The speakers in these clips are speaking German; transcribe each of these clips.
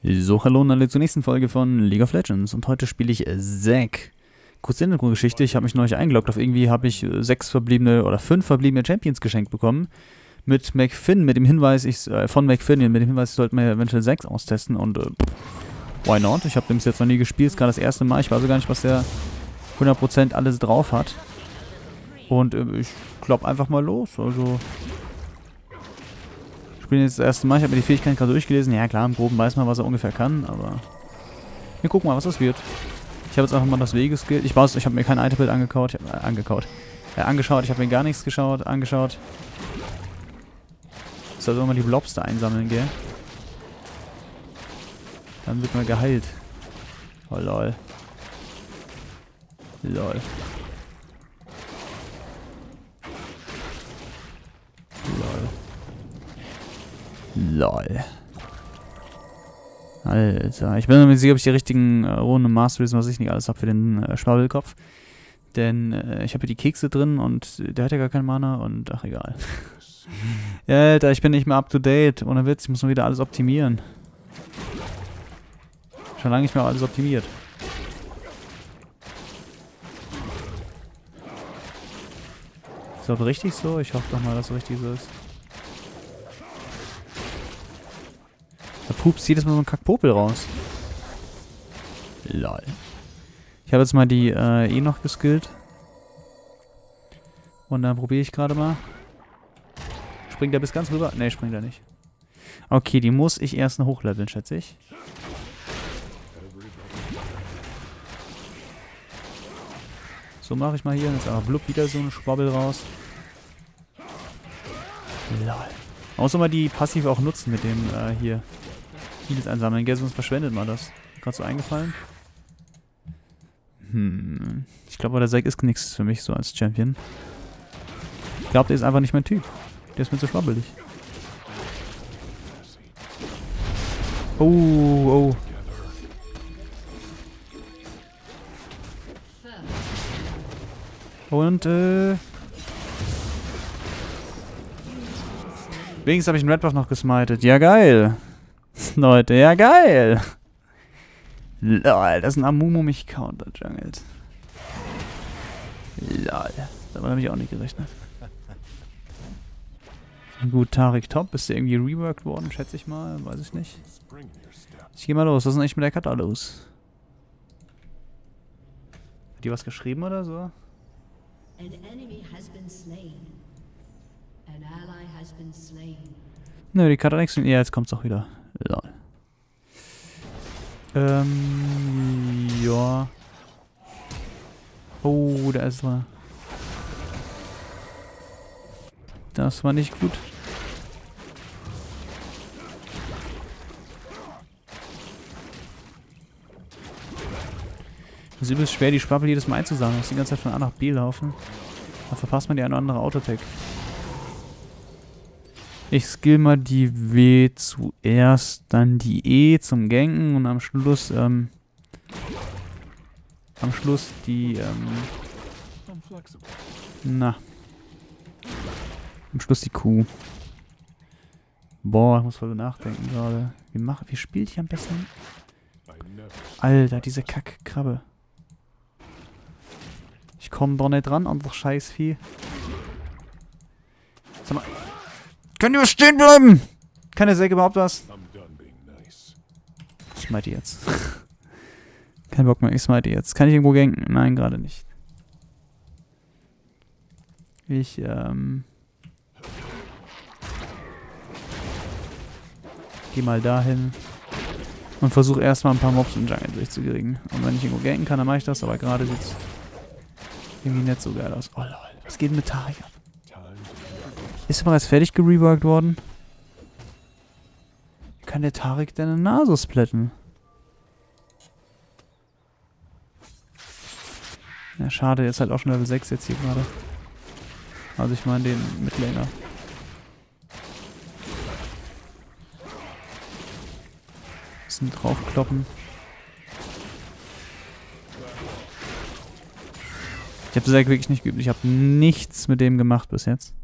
So, hallo und alle zur nächsten Folge von League of Legends und heute spiele ich Zac. Kurze Hintergrundgeschichte, ich habe mich neulich eingeloggt, auf irgendwie habe ich 5 verbliebene Champions geschenkt bekommen. Mit McFinn, mit dem Hinweis, ich sollte mir eventuell 6 austesten und why not? Ich habe dem bis jetzt noch nie gespielt, ist gerade das erste Mal, ich weiß gar nicht, was der 100% alles drauf hat. Und ich klopp einfach mal los, also... Ich spiele jetzt das erste Mal, ich habe mir die Fähigkeiten gerade durchgelesen. Ja klar, im Groben weiß man, was er ungefähr kann, aber... Wir gucken mal, was das wird. Ich habe jetzt einfach mal das W-geskillt. Ich habe mir kein Itembild angeschaut, ich habe mir gar nichts angeschaut. Ich soll immer die Blobs da einsammeln, gell? Dann wird man geheilt. Oh lol. Lol. Lol. Alter, ich bin mir nicht sicher, ob ich die richtigen Runden im Master wissen, was ich nicht alles habe für den Schwabbelkopf. Denn ich habe hier die Kekse drin und der hat ja gar keinen Mana und ach egal. Ja, Alter, ich bin nicht mehr up to date. Ohne Witz, ich muss mal wieder alles optimieren. Schon lange nicht mehr alles optimiert. Ist das richtig so? Ich hoffe doch mal, dass es richtig so ist. Da pupst jedes Mal so ein Kackpopel raus. Lol. Ich habe jetzt mal die noch geskillt. Und dann probiere ich gerade mal. Springt er bis ganz rüber? Ne, springt er nicht. Okay, die muss ich erst noch hochleveln, schätze ich. So mache ich mal hier. Jetzt aber blub wieder so ein Schwabbel raus. Lol. Man muss immer die passiv auch nutzen mit dem hier. Heals einsammeln, gell, sonst verschwendet man das. Gerade so eingefallen. Ich glaube, der Zac ist nichts für mich so als Champion. Ich glaube, der ist einfach nicht mein Typ. Der ist mir zu schwabbelig. Oh, oh. Und, wenigstens habe ich einen Red Buff noch gesmited. Ja, geil. Leute, ja geil. Lol, das ist ein Amumu mich counterjungelt. Lol, damit habe ich auch nicht gerechnet. Gut, Taric top. Ist der irgendwie reworked worden, schätze ich mal. Weiß ich nicht. Ich gehe mal los. Was ist denn echt mit der Kata los? Hat die was geschrieben oder so? Nö, die Kata nichts. Ja, jetzt kommt's auch wieder. Lol. Ja. Oh, da ist er. Das war nicht gut. Es ist übelst schwer, die Schwabbel jedes Mal einzusammeln. Man muss die ganze Zeit von A nach B laufen. Da verpasst man die eine oder andere Autotech. Ich skill mal die W zuerst, dann die E zum Ganken und am Schluss, die, am Schluss die Q. Boah, ich muss voll nachdenken gerade. Wie spielt ich am besten? Alter, diese Kackkrabbe. Ich komme doch nicht ran an das Scheißvieh. Sag mal. Könnt ihr stehen bleiben? Kann der Zac überhaupt was? Ich smite jetzt. Kein Bock mehr, ich smite jetzt. Kann ich irgendwo ganken? Nein, gerade nicht. Ich, geh mal dahin. Und versuche erstmal ein paar Mobs im Jungle durchzukriegen. Und wenn ich irgendwo ganken kann, dann mache ich das. Aber gerade sieht es irgendwie nicht so geil aus. Oh lol, was geht denn mit Taric ab? Ist er bereits fertig gereworked worden? Kann der Taric deine Nase splitten? Ja, schade, der ist halt auch schon Level 6 jetzt hier gerade. Also ich meine den Midlaner. Bisschen draufkloppen. Ich habe Zac wirklich nicht geübt. Ich habe nichts mit dem gemacht bis jetzt.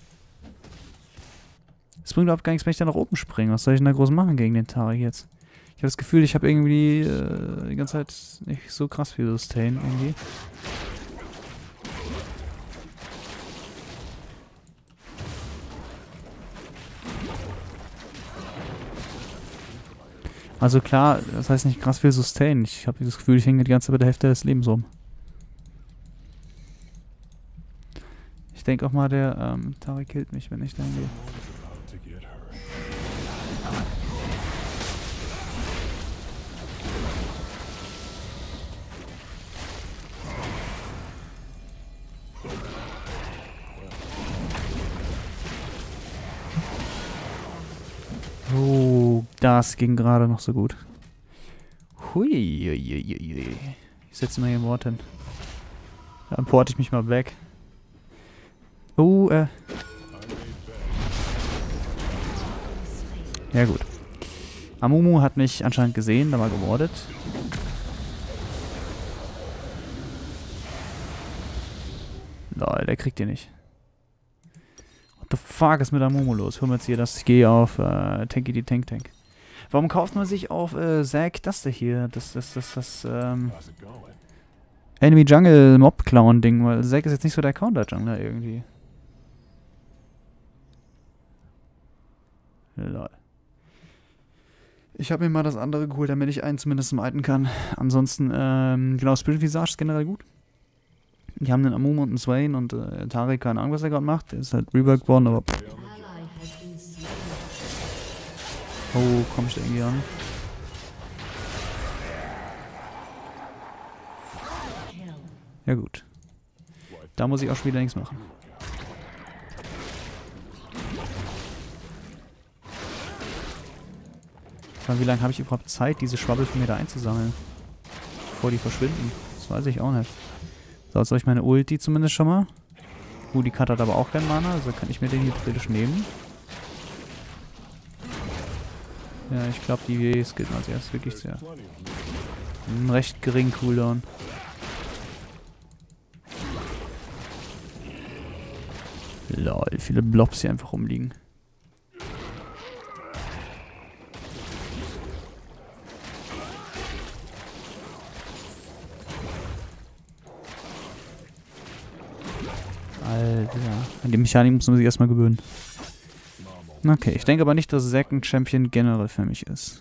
Es bringt überhaupt gar nichts, wenn ich da nach oben springe. Was soll ich denn da groß machen gegen den Taric jetzt? Ich habe das Gefühl, ich habe irgendwie die ganze Zeit nicht so krass viel Sustain irgendwie. Also klar, das heißt nicht krass viel Sustain. Ich habe das Gefühl, ich hänge die ganze Zeit bei der Hälfte des Lebens rum. Ich denke auch mal, der Tari killt mich, wenn ich da hingehe. Oh, das ging gerade noch so gut. Hui. Ich setze mal hier ein Wort hin. Dann porte ich mich mal weg. Oh, ja gut. Amumu hat mich anscheinend gesehen, da mal gewordet. Lol, der kriegt ihr nicht. What the fuck ist mit Amumu los? Hör mal jetzt hier, dass ich gehe auf Tanky die Tank Tank. Warum kauft man sich auf Zack das da hier? Das Enemy Jungle Mob Clown Ding, weil Zack ist jetzt nicht so der Counter Jungler irgendwie. Lol. Ich habe mir mal das andere geholt, damit ich einen zumindest smiten kann. Ansonsten, genau, Spirit Visage ist generell gut. Die haben einen Amumu und einen Swain und Tari, keine Ahnung, was er gerade macht. Der ist halt reworked worden, aber... Oh, komm ich da irgendwie an? Ja gut. Da muss ich auch schon wieder nichts machen. Wie lange habe ich überhaupt Zeit, diese Schwabbel von mir da einzusammeln? Bevor die verschwinden. Das weiß ich auch nicht. So, jetzt habe ich meine Ulti zumindest schon mal. Die Kat hat aber auch keinen Mana, also kann ich mir den hier theoretisch nehmen. Ja, ich glaube, die skillt als erstes wirklich sehr. Einen recht geringen Cooldown. Lol, viele Blobs hier einfach rumliegen. Alter, an die Mechanik muss man sich erstmal gewöhnen. Okay, ich denke aber nicht, dass Zack ein Champion generell für mich ist.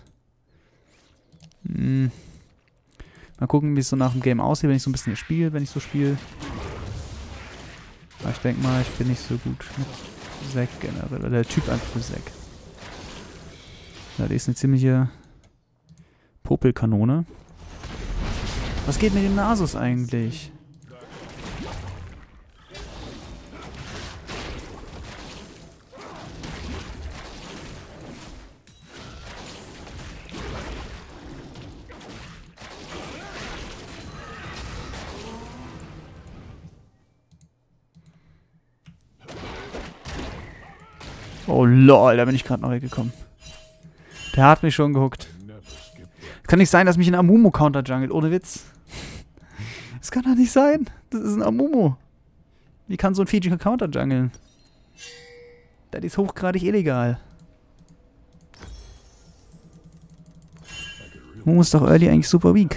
Mal gucken, wie es so nach dem Game aussieht, wenn ich so ein bisschen hier spiele, wenn ich so spiele. Aber ich denke mal, ich bin nicht so gut mit Zack generell, oder der Typ einfach für Zack. Ja, die ist eine ziemliche Popelkanone. Was geht mit dem Nasus eigentlich? Oh lol, da bin ich gerade noch weggekommen. Der hat mich schon gehuckt. Es kann nicht sein, dass mich ein Amumu counter-jungelt, ohne Witz. Das kann doch nicht sein. Das ist ein Amumu. Wie kann so ein Fiji counter-jungeln? Das ist hochgradig illegal. Amumu ist doch early eigentlich super weak.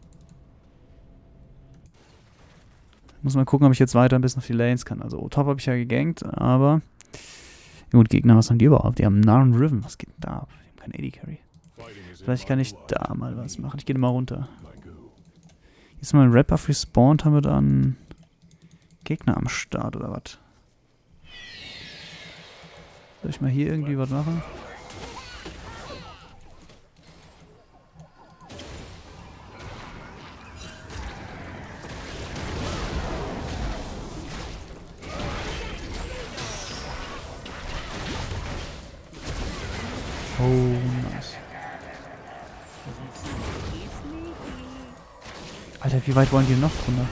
Muss mal gucken, ob ich jetzt weiter ein bisschen auf die Lanes kann. Also top habe ich ja gegankt, aber... Gut, Gegner, was haben die überhaupt? Die haben Narn Riven. Was geht denn da ab? Die haben keinen AD Carry. Vielleicht kann ich da mal was machen. Ich gehe mal runter. Jetzt mal ein Wrap-Up respawned, haben wir da einen Gegner am Start oder was? Soll ich mal hier irgendwie was machen? Oh, nice. Alter, wie weit wollen die noch runter?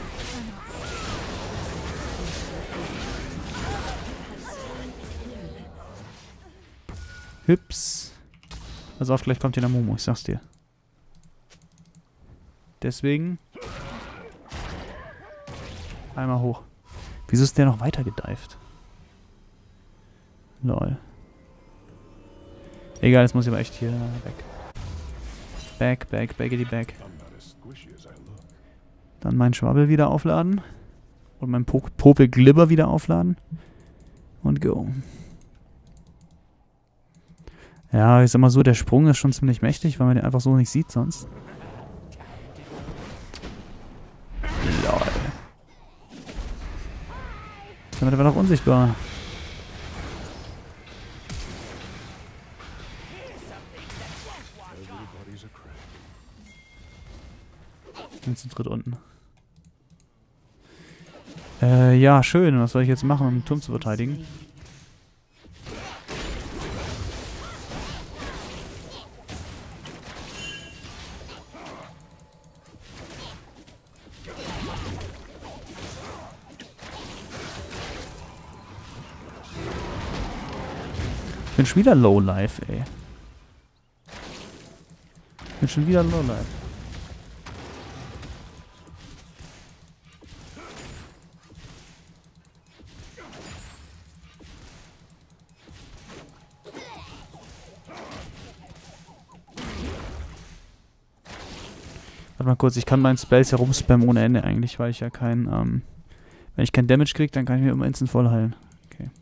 Hüps. Also auf, gleich kommt hier der Momo, ich sag's dir. Deswegen einmal hoch. Wieso ist der noch weiter gedived? Lol. Egal, jetzt muss ich aber echt hier weg. Baggity back. Dann mein Schwabbel wieder aufladen. Und mein Popel Glibber wieder aufladen. Und go. Ja, ich sag mal so, der Sprung ist schon ziemlich mächtig, weil man den einfach so nicht sieht sonst. Lol. Damit war noch unsichtbar. Jetzt sind Tritt unten. Ja, schön. Was soll ich jetzt machen, um den Turm zu verteidigen? Ich bin schon wieder Low Life, ey. Ich bin schon wieder Low Life. Warte mal kurz, ich kann meinen Spells herumspammen ohne Ende eigentlich, weil ich ja kein, wenn ich kein Damage kriege, dann kann ich mir immer instant voll heilen. Okay.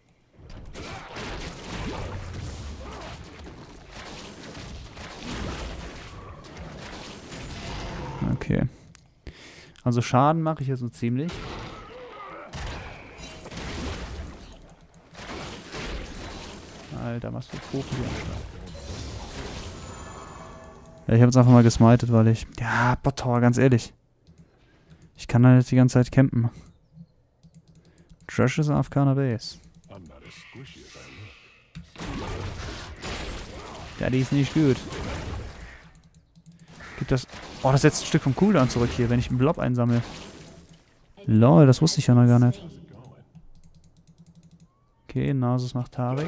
Okay. Also Schaden mache ich ja so ziemlich. Alter, was für Profi. Ja, ich habe jetzt einfach mal gesmited, weil ich... Ja, Bot Tower, ganz ehrlich. Ich kann da jetzt die ganze Zeit campen. Trash ist auf keiner Base. Ja, die ist nicht gut. Gibt das... Oh, das setzt ein Stück vom Cooldown zurück hier, wenn ich einen Blob einsammle. Lol, das wusste ich ja noch gar nicht. Okay, Nasus macht Tarek.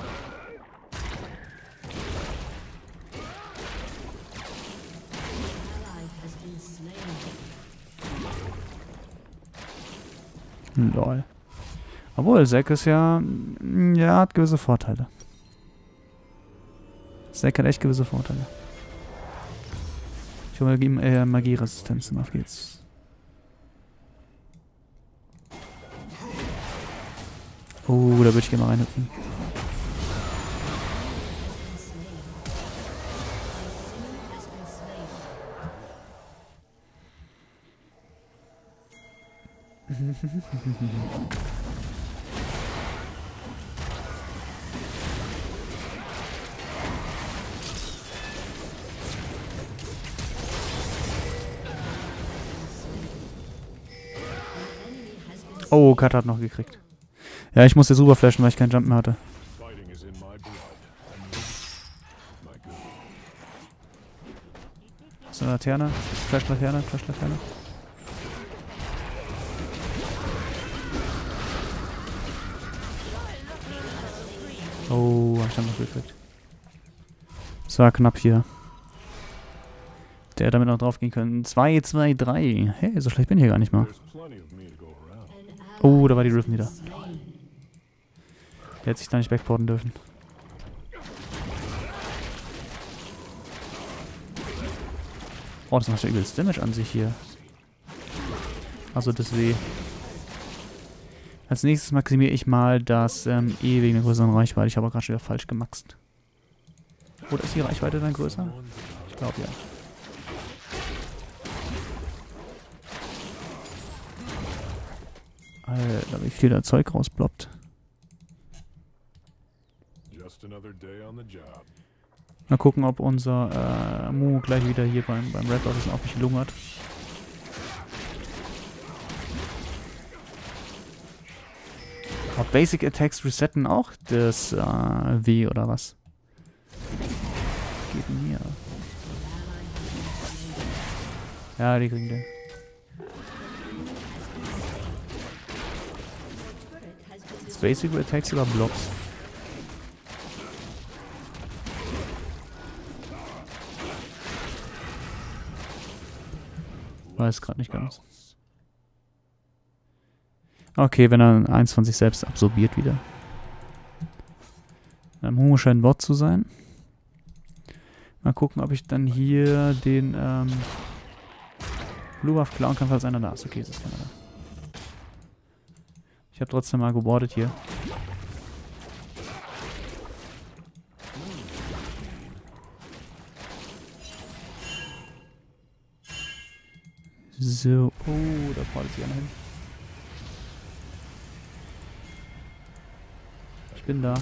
Lol. Obwohl, Zack ist ja... Ja, hat gewisse Vorteile. Zack hat echt gewisse Vorteile. Ich hole ihm Magieresistenzen, auf geht's. Oh, da würde ich gerne mal reinhüpfen. Oh, Kat hat noch gekriegt. Ja, ich musste super flashen, weil ich keinen Jump mehr hatte. So, Laterne. Flash-Laterne, Flash-Laterne. Oh, hab ich dann noch gekriegt. Das war knapp hier. Der hätte damit noch drauf gehen können. 2, 2, 3. Hey, so schlecht bin ich hier gar nicht mal. Oh, da war die Riven wieder. Der hätte sich da nicht backporten dürfen. Oh, das macht ja übelst Damage an sich hier. Also das W. Als nächstes maximiere ich mal das E wegen der größeren Reichweite. Ich habe gerade schon wieder falsch gemaxt. Oder ist die Reichweite dann größer? Ich glaube ja. Alter, wie viel da Zeug rausploppt. Mal gucken, ob unser Mu gleich wieder hier beim Red Dot auf mich lungert. Basic Attacks resetten auch das W oder was? Geht denn hier? Ja, die kriegen den. Das Basic Attacks oder Blocks? Weiß gerade nicht ganz. Okay, wenn er eins von sich selbst absorbiert wieder. Mumu scheint ein Bot zu sein. Mal gucken, ob ich dann hier den Blue Buff klauen kann, falls einer da ist. Okay, es ist keiner da. Ich habe trotzdem mal gebordet hier. So, oh, da fordert sich einer hin. Ich bin da.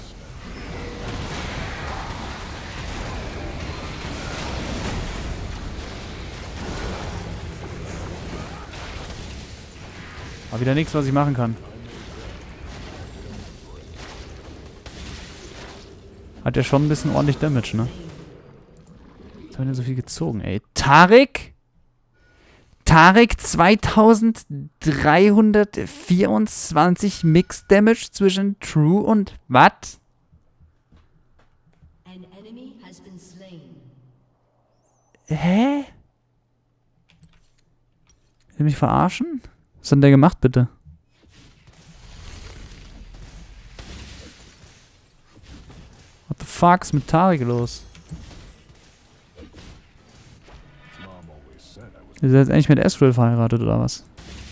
Aber wieder nichts, was ich machen kann. Hat ja schon ein bisschen ordentlich Damage, ne? Jetzt haben wir denn so viel gezogen, ey. Tarek? Tarek 2324 Mix Damage zwischen True und was? Hä? Will ihr mich verarschen? Was hat denn der gemacht, bitte? What the fuck ist mit Tarek los? Ist er jetzt eigentlich mit Ezreal verheiratet, oder was?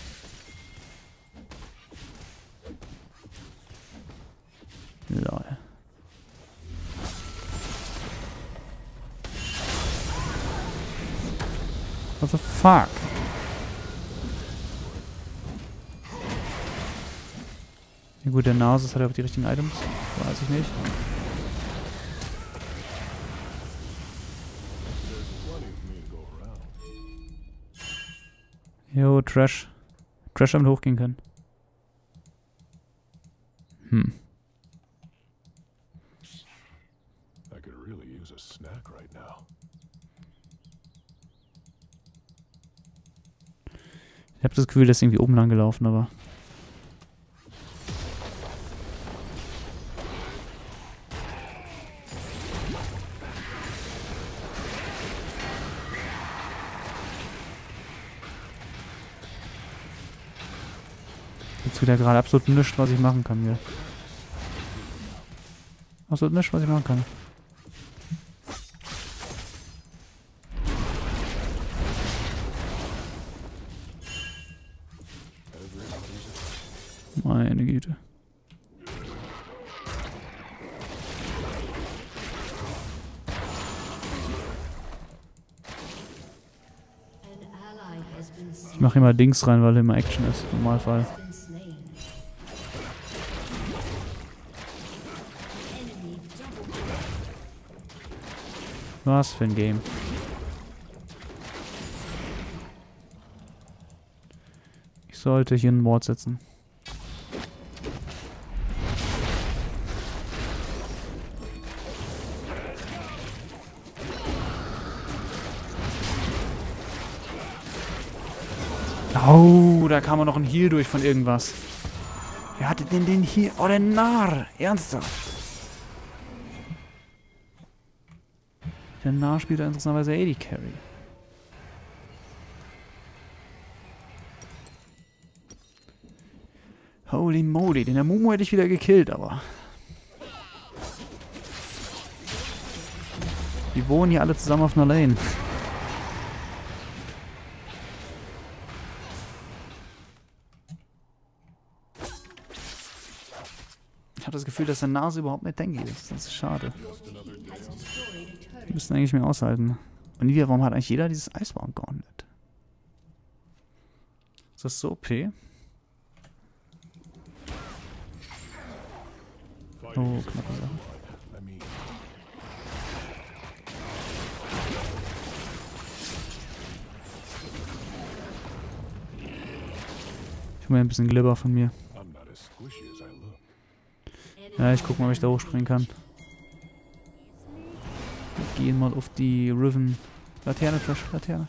Lol. What the fuck? Ja gut, der Nasus hat ja auch die richtigen Items. Weiß ich nicht. Jo, Trash. Trash damit hochgehen können. Hm. Ich habe das Gefühl, der ist irgendwie oben lang gelaufen, aber... Jetzt wieder gerade absolut nichts, was ich machen kann hier. Absolut nichts, was ich machen kann. Meine Güte. Ich mache immer Dings rein, weil immer Action ist, im Normalfall. Was für ein Game. Ich sollte hier ein Ward setzen. Oh, da kam noch ein Heal durch von irgendwas. Wer hatte denn den Heal? Oh, der Narr. Ernsthaft. Der Narr spielt da interessanterweise AD Carry. Holy moly, den Amumu hätte ich wieder gekillt, aber... Die wohnen hier alle zusammen auf einer Lane. Ich habe das Gefühl, dass der Nase überhaupt nicht tanky ist. Das ist schade. Die müssen eigentlich mehr aushalten. Und Nivea, warum hat eigentlich jeder dieses Icebound Gauntlet? Ist das so OP? Oh, knappe Sache. Ich will mal ein bisschen Glibber von mir. Ja, ich guck mal, ob ich da hochspringen kann. Wir gehen mal auf die Riven. Laterne, Flash, Laterne.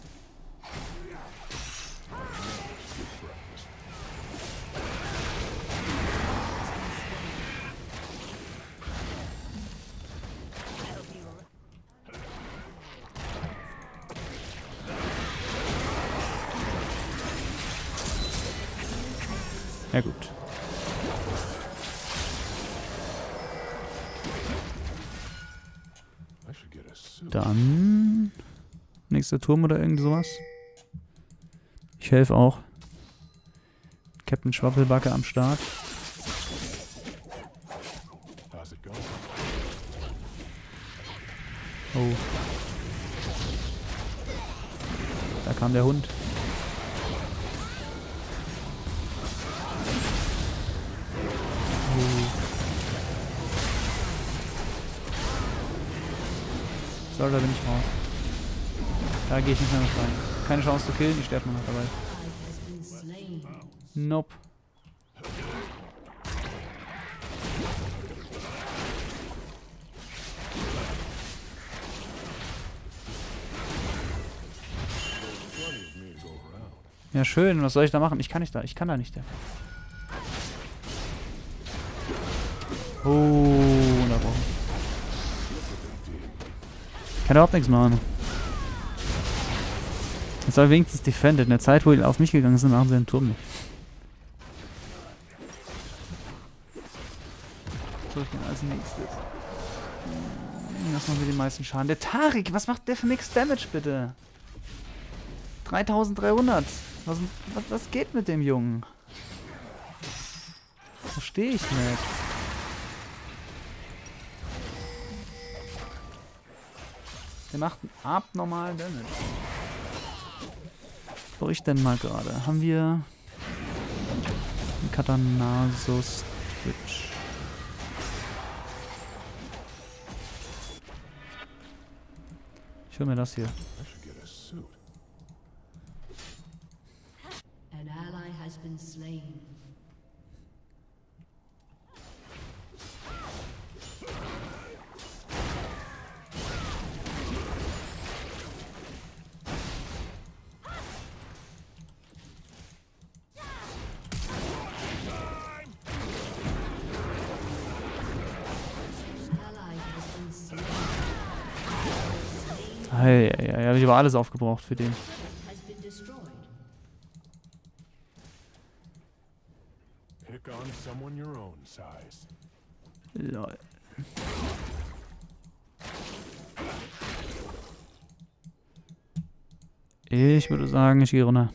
Ja gut. Dann... Nächster Turm oder irgend sowas. Ich helfe auch. Captain Schwappelbacke am Start. Oh. Da kam der Hund. So, da bin ich raus. Da gehe ich nicht mehr mit rein. Keine Chance zu killen, ich sterbe nur noch dabei. Nope. Ja schön, was soll ich da machen? Ich kann nicht da, ich kann da nicht. Oh, unterbrochen. Ich kann überhaupt nichts machen. Jetzt soll wenigstens defended. In der Zeit, wo die auf mich gegangen sind, machen sie den Turm nicht. So, ich bin als nächstes. Das machen wir den meisten Schaden. Der Taric, was macht der für nix Damage, bitte? 3300. Was geht mit dem Jungen? Verstehe ich nicht. Der macht einen abnormalen Damage. Was brauche ich denn mal gerade? Haben wir einen Katanasus Twitch? Ich hol mir das hier. An ally has been slain. Hey, ja, habe ich aber alles aufgebraucht für den. Lol. Ich würde sagen, ich gehe runter.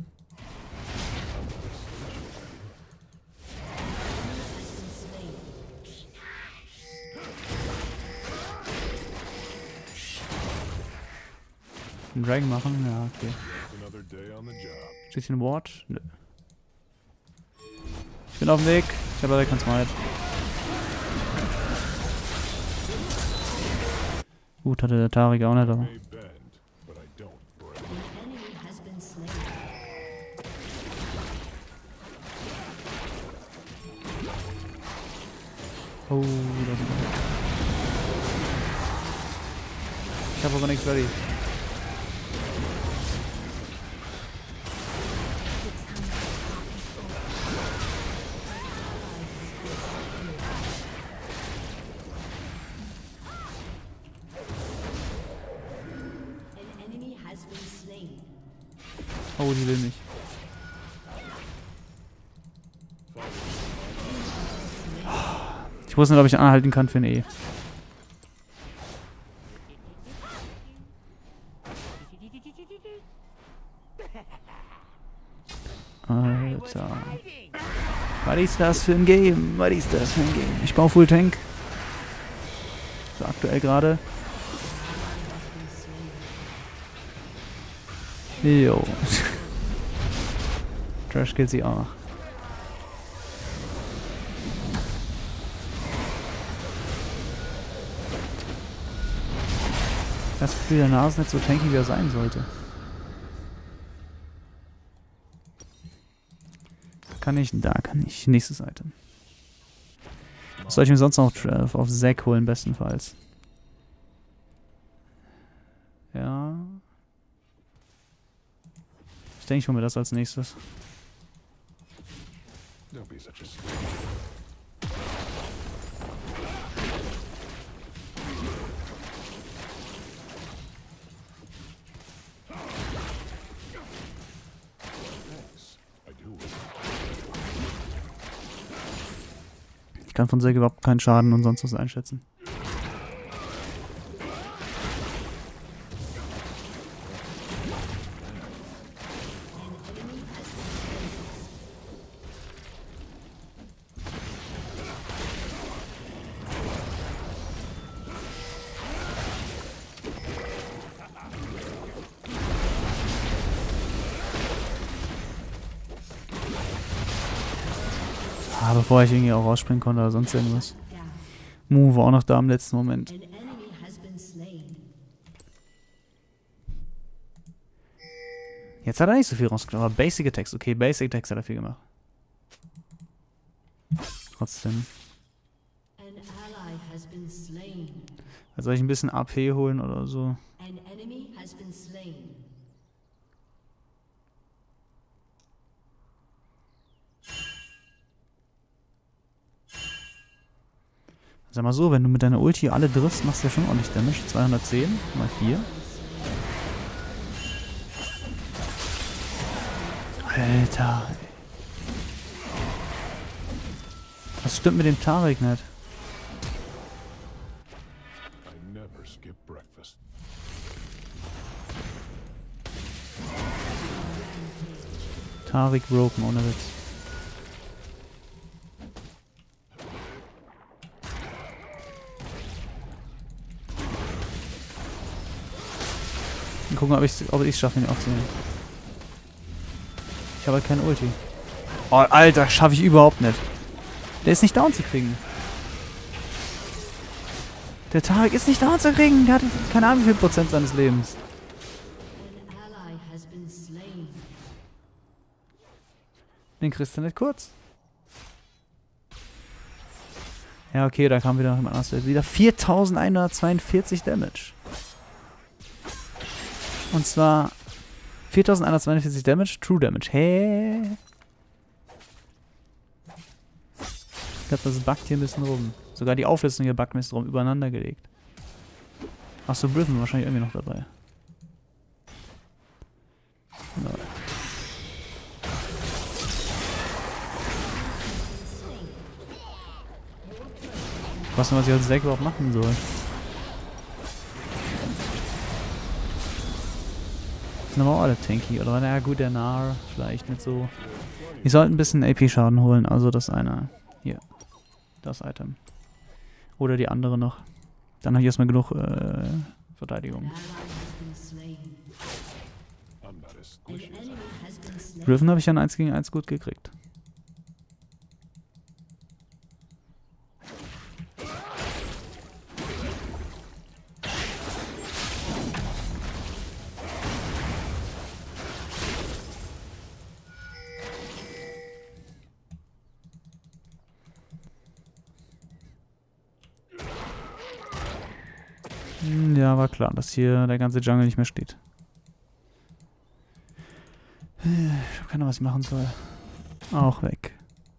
Einen Dragon machen? Ja, okay. Bisschen Ward? Nö. Ich bin auf dem Weg. Ich habe leider kein Smite. Gut, hatte der Taric auch nicht, aber... Oh, das ist... Ich habe aber nichts ready. Oh, die will nicht. Ich wusste nicht, ob ich anhalten kann für eine E. Alter. Was ist das für ein Game? Was ist das für ein Game? Ich baue Full Tank. So aktuell gerade. Jo. Trash killt sie auch. Das Gefühl, der Nase ist nicht so tanky, wie er sein sollte. Kann ich? Da kann ich. Nächstes Item. Was soll ich mir sonst noch auf Zack holen, bestenfalls? Ja. Ich denke, ich hole mir das als nächstes. Ich kann von Zack überhaupt keinen Schaden und sonst was einschätzen. Ah, bevor ich irgendwie auch rausspringen konnte oder sonst irgendwas. down. Mu war auch noch da im letzten Moment. An enemy has been slain. Jetzt hat er nicht so viel rausgenommen, aber Basic Attacks. Okay, Basic Attacks hat er viel gemacht. Trotzdem. An ally has been slain. Also soll ich ein bisschen AP holen oder so? An enemy has been slain. Sag mal so, wenn du mit deiner Ulti alle triffst, machst du ja schon ordentlich Damage. 210 mal 4. Alter. Was stimmt mit dem Tarek nicht? I never skip breakfast. Tarek broken, ohne Witz. Mal gucken, ob ich es schaffe, ihn aufzunehmen. Ich habe halt keine Ulti. Oh, Alter, schaffe ich überhaupt nicht. Der ist nicht down zu kriegen. Der Tarek ist nicht down zu kriegen. Der hat keine Ahnung wie viel Prozent seines Lebens. An ally has been slain. Den kriegst du nicht kurz. Ja, okay, da kam wieder jemand anderes. Wieder 4142 Damage. Und zwar 4142 Damage, True Damage. Hä? Ich glaube, das buggt hier ein bisschen rum. Sogar die Auflistung hier buggt ein bisschen rum, übereinander gelegt. Achso, Brithen wahrscheinlich irgendwie noch dabei. No. Ich weiß nicht, was ich als Deck überhaupt machen soll. Sind aber auch alle tanky, oder? Na gut, der Nar vielleicht nicht so. Ich sollte ein bisschen AP-Schaden holen, also das eine. Hier. Das Item. Oder die andere noch. Dann habe ich erstmal genug Verteidigung. An ally has been slain. I'm not as An squishy as enemy has been slain. Riven habe ich ja ein 1 gegen 1 gut gekriegt. Ja, war klar, dass hier der ganze Jungle nicht mehr steht. Ich habe keine Ahnung, was ich machen soll. Auch weg.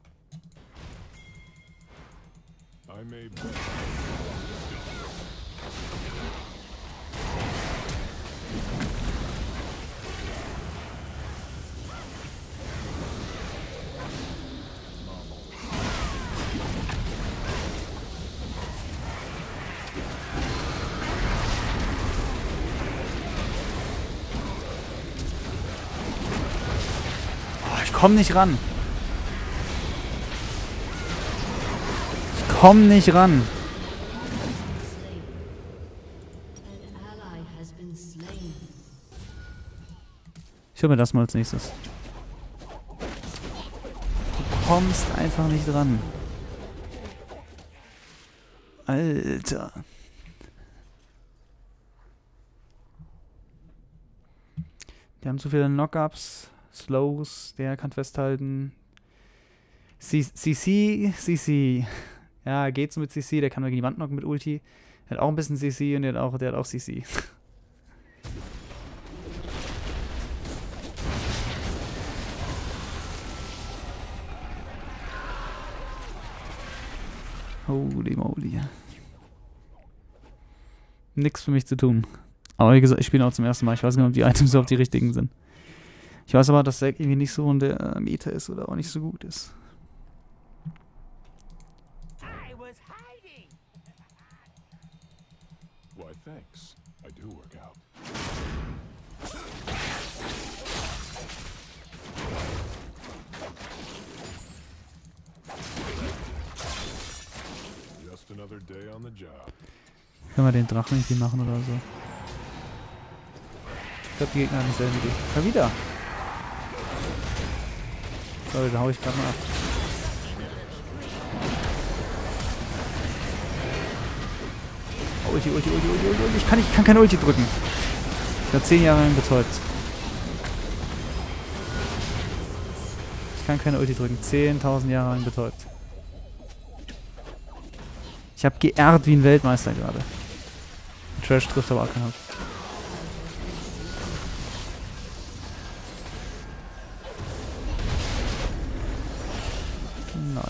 I may bet. Oh, ich komme nicht ran. Ich komme nicht ran. An ally has been slain. Ich hole mir das mal als nächstes. Du kommst einfach nicht ran. Alter. Die haben zu viele Knockups, Slows, der kann festhalten. CC. Ja, geht's mit CC, der kann nur gegen die Wand knocken mit Ulti. Der hat auch ein bisschen CC und der hat auch CC. Holy moly. Nix für mich zu tun. Aber wie gesagt, ich spiele auch zum ersten Mal. Ich weiß nicht, ob die Items überhaupt die richtigen sind. Ich weiß aber, dass Zack irgendwie nicht so in der Meta ist oder auch nicht so gut ist. Why, thanks. I do work out. Just another day on the job. Können wir den Drachen irgendwie machen oder so? Ich glaube, die Gegner haben dieselbe Idee. Ja, wieder! Sorry, da hau ich gerade mal ab. Ulti. Ich kann keine Ulti drücken. Ich habe 10 Jahre lang betäubt. Ich kann keine Ulti drücken. 10.000 Jahre lang betäubt. Ich habe geehrt wie ein Weltmeister gerade. Trash trifft aber auch keinen. Nein.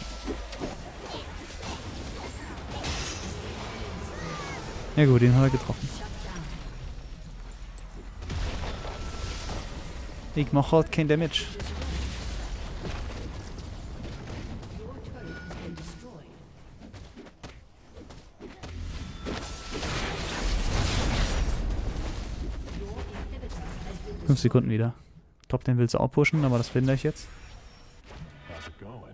Ja gut, den haben wir getroffen. Ich mache halt kein Damage. Your turret has been destroyed. 5 Sekunden wieder. Top, den willst du auch pushen, aber das finde ich jetzt. How's it going?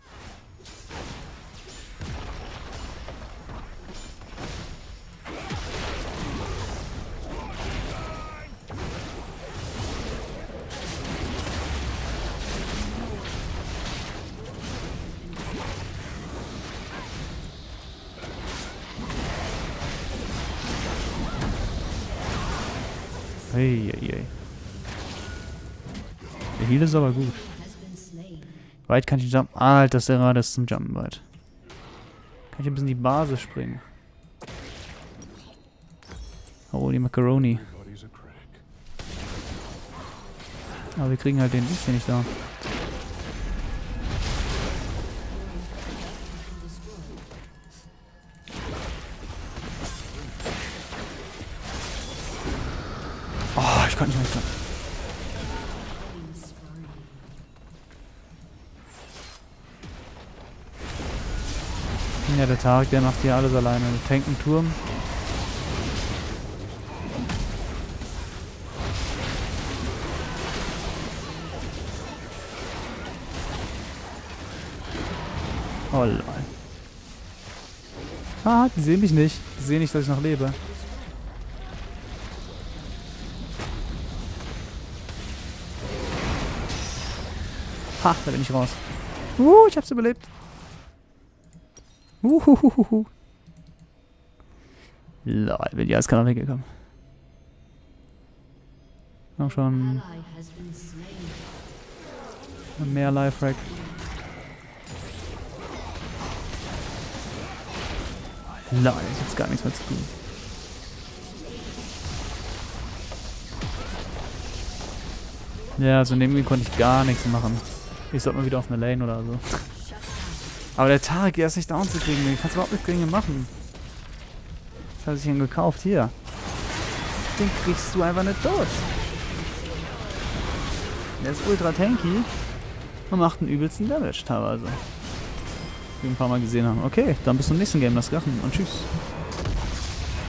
Eieiei. Der Heal ist aber gut. Has been slain. Weit kann ich jumpen. Alter, das gerade ist zum Jumpen weit. Kann ich ein bisschen die Basis springen. Holy Macaroni. Everybody's a critic. Aber wir kriegen halt den X hier nicht da. Oh, ich kann nicht mehr. Ja, der Tarek, der macht hier alles alleine. Wir tanken Turm. Oh lol. Ah, die sehen mich nicht. Die sehen nicht, dass ich noch lebe. Ha, da bin ich raus. Ich hab's überlebt. Lol, bin ich als Kanal weggekommen. Noch schon Ally has been slain. mehr Life-Rack. Lol, ich hab jetzt gar nichts mehr zu tun. Ja, also neben ihm konnte ich gar nichts machen. Ich sollte mal wieder auf eine Lane oder so. Aber der Tarek, der ist nicht down zu kriegen. Den kannst du überhaupt nicht gegen ihn machen. Das hat sich ihn gekauft. Hier. Den kriegst du einfach nicht tot. Der ist ultra tanky und macht einen übelsten Damage teilweise. Wie wir ein paar Mal gesehen haben. Okay, dann bis zum nächsten Game. Das Gachen und tschüss.